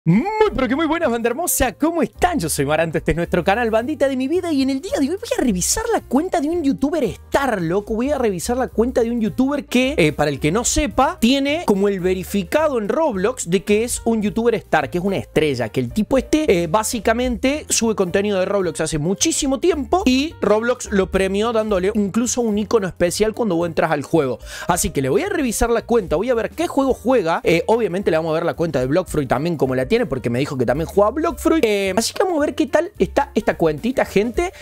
Muy, pero que muy buenas, banda hermosa, ¿cómo están? Yo soy Maranto, este es nuestro canal Bandita de mi vida y en el día de hoy voy a revisar la cuenta de un youtuber star, loco. Voy a revisar la cuenta de un youtuber que, para el que no sepa, tiene como el verificado en Roblox de que es un youtuber star, que es una estrella, que el tipo básicamente sube contenido de Roblox hace muchísimo tiempo y Roblox lo premió dándole incluso un icono especial cuando vos entras al juego. Así que le voy a revisar la cuenta, voy a ver qué juego juega, obviamente le vamos a ver la cuenta de Blockfruit también como la tiene, porque me dijo que también juega Blockfruit. Así que vamos a ver qué tal está esta cuentita, gente.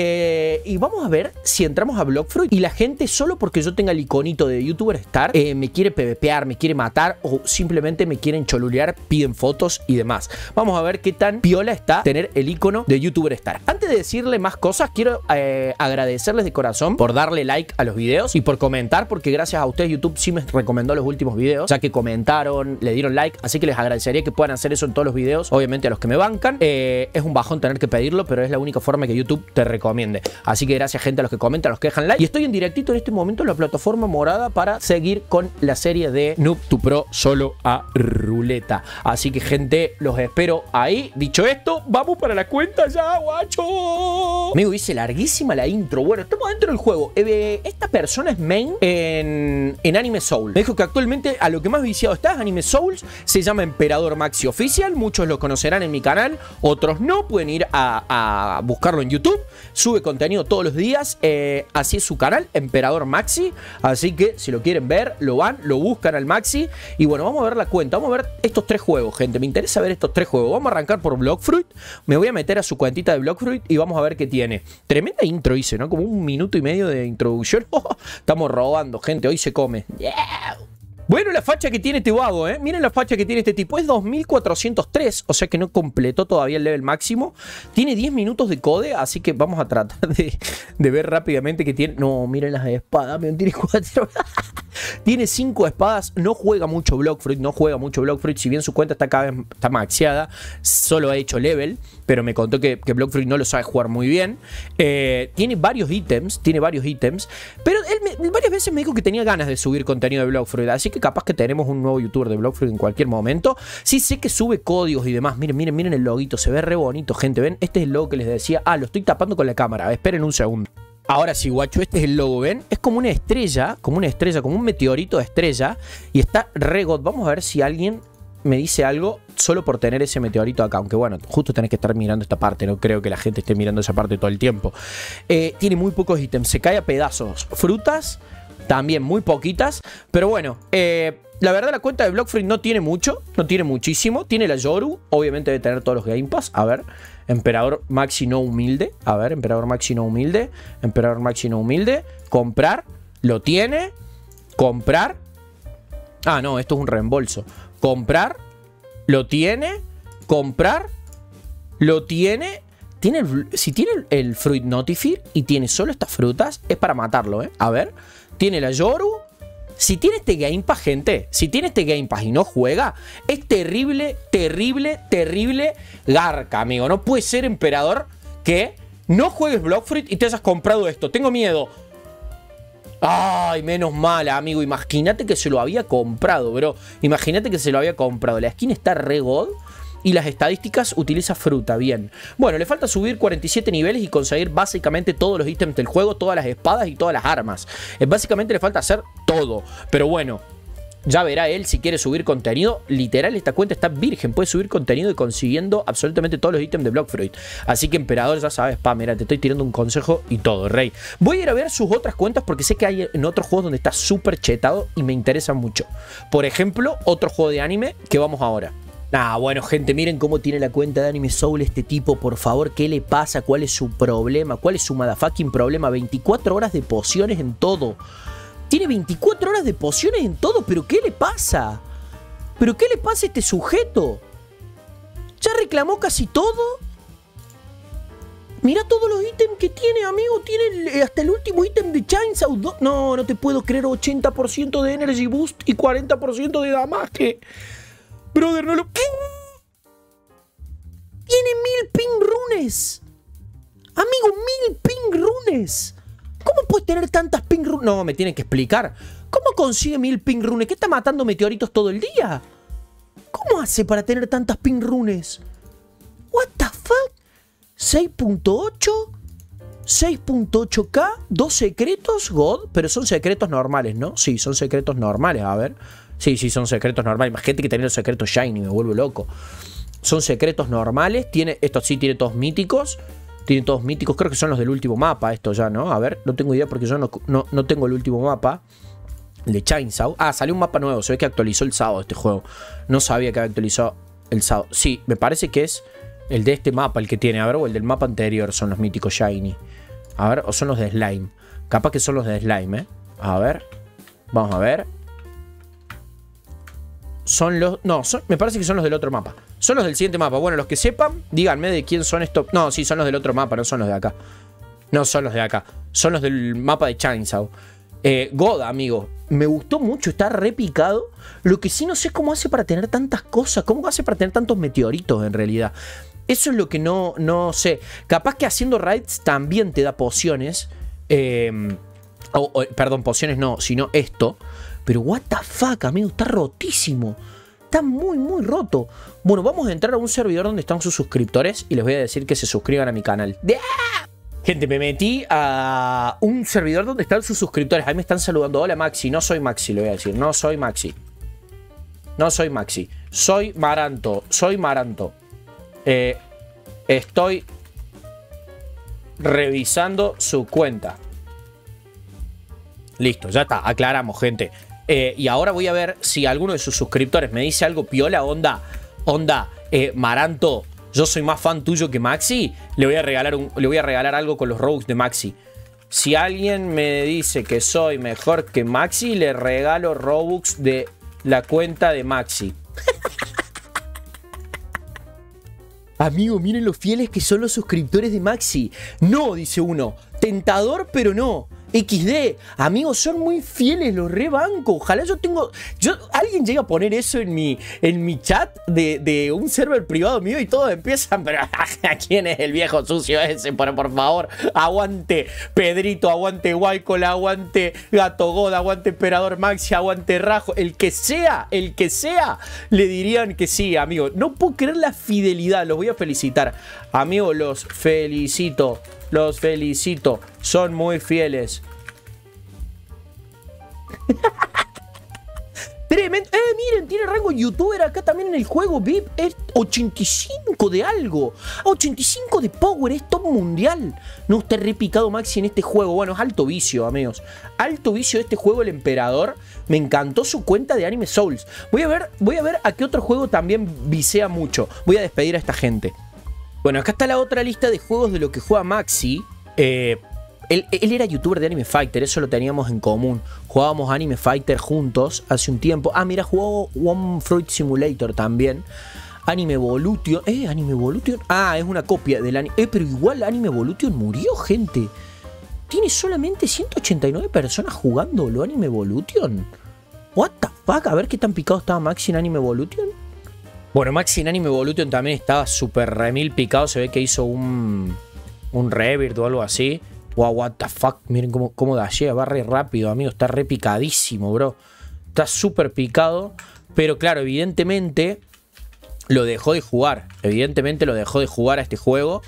Y vamos a ver si entramos a Blockfruit y la gente, solo porque yo tenga el iconito de YouTuber Star, me quiere PvPear, me quiere matar o simplemente me quieren cholulear, piden fotos y demás. Vamos a ver qué tan piola está tener el icono de YouTuber Star. Antes de decirle más cosas, quiero agradecerles de corazón por darle like a los videos y por comentar, porque gracias a ustedes YouTube sí me recomendó los últimos videos, ya que comentaron, le dieron like, así que les agradecería que puedan hacer eso en todos los videos, obviamente a los que me bancan. Es un bajón tener que pedirlo, pero es la única forma que YouTube te recomiende. Así que gracias, gente, a los que comentan, a los que dejan like. Y estoy en directito en este momento en la plataforma morada para seguir con la serie de Noob to Pro solo a ruleta. Así que, gente, los espero ahí. Dicho esto, vamos para la cuenta ya, guacho. Amigo, hice larguísima la intro. Bueno, estamos dentro del juego. Esta persona es main en Anime Soul. Me dijo que actualmente a lo que más viciado está es Anime Souls. Se llama Emperador Maxi Oficial. Muchos lo conocerán en mi canal, otros no. Pueden ir a buscarlo en YouTube. Sube contenido todos los días. Así es su canal, Emperador Maxi. Así que si lo quieren ver, lo van, lo buscan al Maxi. Y bueno, vamos a ver la cuenta. Vamos a ver estos tres juegos, gente. Me interesa ver estos tres juegos. Vamos a arrancar por Blockfruit. Me voy a meter a su cuentita de Blockfruit y vamos a ver qué tiene. Tremenda intro hice, ¿no? Como 1 minuto y medio de introducción. Estamos robando, gente. Hoy se come. Yeah. Bueno, la facha que tiene este vago, ¿eh? Miren la facha que tiene este tipo. Es 2403, o sea que no completó todavía el level máximo. Tiene 10 minutos de code, así que vamos a tratar de ver rápidamente que tiene... No, miren las espadas, tiene 4... Tiene 5 espadas, no juega mucho Blockfruit, si bien su cuenta está cada vez está maxeada, solo ha hecho level, pero me contó que Blockfruit no lo sabe jugar muy bien. Tiene varios ítems, pero él varias veces me dijo que tenía ganas de subir contenido de Blockfruit, así que capaz que tenemos un nuevo youtuber de Blockfruit en cualquier momento. Sí sé que sube códigos y demás, miren el loguito, se ve re bonito, gente, ven, este es el logo que les decía, lo estoy tapando con la cámara, esperen un segundo. Ahora sí, guacho, este es el logo, ¿ven? Es como una estrella, como un meteorito de estrella. Y está re god. Vamos a ver si alguien me dice algo solo por tener ese meteorito acá. Aunque bueno, justo tenés que estar mirando esta parte. No creo que la gente esté mirando esa parte todo el tiempo. Tiene muy pocos ítems. Se cae a pedazos. Frutas, también muy poquitas. Pero bueno, la verdad la cuenta de Blockfruit no tiene mucho. No tiene muchísimo. Tiene la Yoru. Obviamente debe tener todos los Game Pass. A ver... Emperador Maxi no humilde. A ver, Emperador Maxi no humilde. Emperador Maxi no humilde. Comprar. Lo tiene. Comprar. Ah, no, esto es un reembolso. Comprar. Lo tiene. Comprar. Lo tiene. Si tiene el Fruit Notifier y tiene solo estas frutas, es para matarlo, ¿eh? A ver. Tiene la Yoru. Si tiene este Game Pass, gente, si tiene este Game Pass y no juega, es terrible garca, amigo. No puede ser, Emperador, que no juegues Blockfruit y te hayas comprado esto. Tengo miedo. Ay, menos mal, amigo. Imagínate que se lo había comprado, bro. Imagínate que se lo había comprado. La skin está re god. Y las estadísticas utiliza fruta, bien. Bueno, le falta subir 47 niveles y conseguir básicamente todos los ítems del juego, todas las espadas y todas las armas. Básicamente le falta hacer todo. Pero bueno, ya verá él si quiere subir contenido. Literal, esta cuenta está virgen. Puede subir contenido y consiguiendo absolutamente todos los ítems de Blockfruit. Así que, Emperador, ya sabes, mira, te estoy tirando un consejo y todo, rey. Voy a ir a ver sus otras cuentas porque sé que hay en otros juegos donde está súper chetado y me interesa mucho. Por ejemplo, otro juego de anime que vamos ahora. Bueno, gente, miren cómo tiene la cuenta de Anime Soul este tipo, por favor. ¿Qué le pasa? ¿Cuál es su problema? ¿Cuál es su motherfucking problema? 24 horas de pociones en todo. Tiene 24 horas de pociones en todo, ¿pero qué le pasa? ¿Pero qué le pasa a este sujeto? ¿Ya reclamó casi todo? Mira todos los ítems que tiene, amigo. Tiene hasta el último ítem de Chainsaw 2. No te puedo creer. 80% de Energy Boost y 40% de damage. Brother, no lo... ¿Qué? Tiene 1000 ping runes. Amigo, 1000 ping runes. ¿Cómo puedes tener tantas ping runes? No, me tienen que explicar. ¿Cómo consigue 1000 ping runes? ¿Qué está matando meteoritos todo el día? ¿Cómo hace para tener tantas pin runes? What the fuck? 6.8, 6.8k, 2 secretos, God, pero son secretos normales, ¿no? Sí, son secretos normales, a ver. Sí, son secretos normales. Imagínate que tenía los secretos shiny, me vuelvo loco. Son secretos normales, esto sí tiene todos míticos. Tiene todos míticos, creo que son los del último mapa, esto ya, ¿no? A ver, no tengo idea porque yo no tengo el último mapa. El de Chainsaw. Ah, salió un mapa nuevo, se ve que actualizó el sábado este juego. No sabía que había actualizado el sábado. Sí, me parece que es el de este mapa el que tiene, a ver, o el del mapa anterior son los míticos shiny. A ver, o son los de slime. Capaz que son los de slime, ¿eh? A ver, vamos a ver. Son los... No, me parece que son los del otro mapa. Son los del siguiente mapa. Bueno, los que sepan, díganme de quién son estos. No, sí, son los del otro mapa, no son los de acá. No son los de acá. Son los del mapa de Chainsaw. God, amigo. Me gustó mucho, está repicado. Lo que sí no sé cómo hace para tener tantas cosas. ¿Cómo hace para tener tantos meteoritos en realidad? Eso es lo que no sé. Capaz que haciendo raids también te da pociones. Perdón, pociones no, sino esto. Pero what the fuck, amigo, está rotísimo. Está muy, muy roto. Bueno, vamos a entrar a un servidor donde están sus suscriptores y les voy a decir que se suscriban a mi canal. Gente, me metí a un servidor donde están sus suscriptores. Ahí me están saludando. Hola, Maxi. No soy Maxi, le voy a decir. No soy Maxi. No soy Maxi. Soy Maranto. Soy Maranto. Estoy revisando su cuenta. Listo, ya está. Aclaramos, gente. Y ahora voy a ver si alguno de sus suscriptores me dice algo piola, onda, Maranto, yo soy más fan tuyo que Maxi, le voy a regalar algo con los Robux de Maxi. Si alguien me dice que soy mejor que Maxi, le regalo Robux de la cuenta de Maxi. Amigo, miren lo fieles que son los suscriptores de Maxi. No, dice uno. Tentador, pero no. XD, amigos, son muy fieles, los rebanco. Ojalá alguien llegue a poner eso en mi chat de un server privado mío y todos empiezan, pero ¿quién es el viejo sucio ese? Por favor, aguante Pedrito, aguante Wycol, aguante Gato God, aguante Emperador Maxi, aguante Rajo, el que sea, le dirían que sí, amigo. No puedo creer la fidelidad, los voy a felicitar. Amigo, los felicito. Los felicito. Son muy fieles. Tremendo. Miren, tiene rango youtuber acá también en el juego. VIP es 85 de algo. 85 de power. Es top mundial. No, está repicado Maxi en este juego. Bueno, es alto vicio, amigos. Alto vicio de este juego, el Emperador. Me encantó su cuenta de Anime Souls. Voy a ver a qué otro juego también visea mucho. Voy a despedir a esta gente. Bueno, acá está la otra lista de juegos de lo que juega Maxi. Él era youtuber de Anime Fighter, eso lo teníamos en común. Jugábamos Anime Fighter juntos hace un tiempo. Ah, mira, jugó One Fruit Simulator también. Anime Evolution. Anime Evolution. Ah, es una copia del anime. Pero igual Anime Evolution murió, gente. Tiene solamente 189 personas jugándolo Anime Evolution. What the fuck, a ver qué tan picado estaba Maxi en Anime Evolution. Bueno, Maxi en Anime Evolution también estaba súper remil picado. Se ve que hizo un Rebirth o algo así. Wow, what the fuck. Miren cómo dashea. Va re rápido, amigo. Está re picadísimo, bro. Está súper picado. Pero claro, evidentemente lo dejó de jugar. Evidentemente lo dejó de jugar a este juego.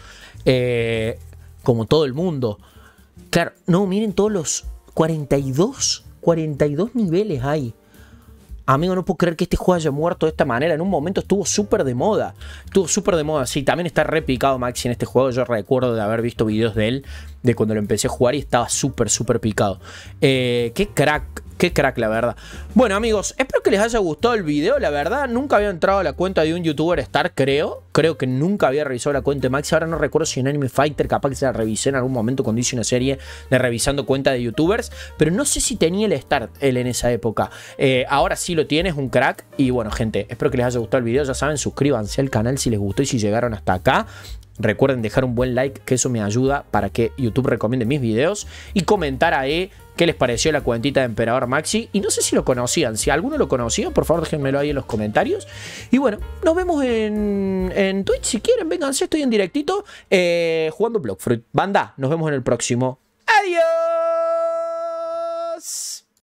Como todo el mundo. Claro, no, miren todos los 42 niveles hay. Amigo, no puedo creer que este juego haya muerto de esta manera. En un momento estuvo súper de moda. Sí, también está re picado Maxi en este juego. Yo recuerdo de haber visto videos de él, de cuando lo empecé a jugar y estaba súper picado. Qué crack, la verdad. Bueno, amigos, espero que les haya gustado el video. La verdad, nunca había entrado a la cuenta de un youtuber star, creo. Creo que nunca había revisado la cuenta de Maxi. Ahora no recuerdo si en Anime Fighter capaz que se la revisé en algún momento cuando hice una serie de revisando cuenta de youtubers. Pero no sé si tenía el start él en esa época. Ahora sí lo tiene, es un crack. Y bueno, gente, espero que les haya gustado el video. Ya saben, suscríbanse al canal si les gustó y si llegaron hasta acá. Recuerden dejar un buen like, que eso me ayuda para que YouTube recomiende mis videos. Y comentar ahí qué les pareció la cuentita de Emperador Maxi. Y no sé si lo conocían. Si alguno lo conocía, por favor déjenmelo ahí en los comentarios. Y bueno, nos vemos en Twitch si quieren. Vénganse, estoy en directito jugando Blockfruit. Banda, nos vemos en el próximo. ¡Adiós!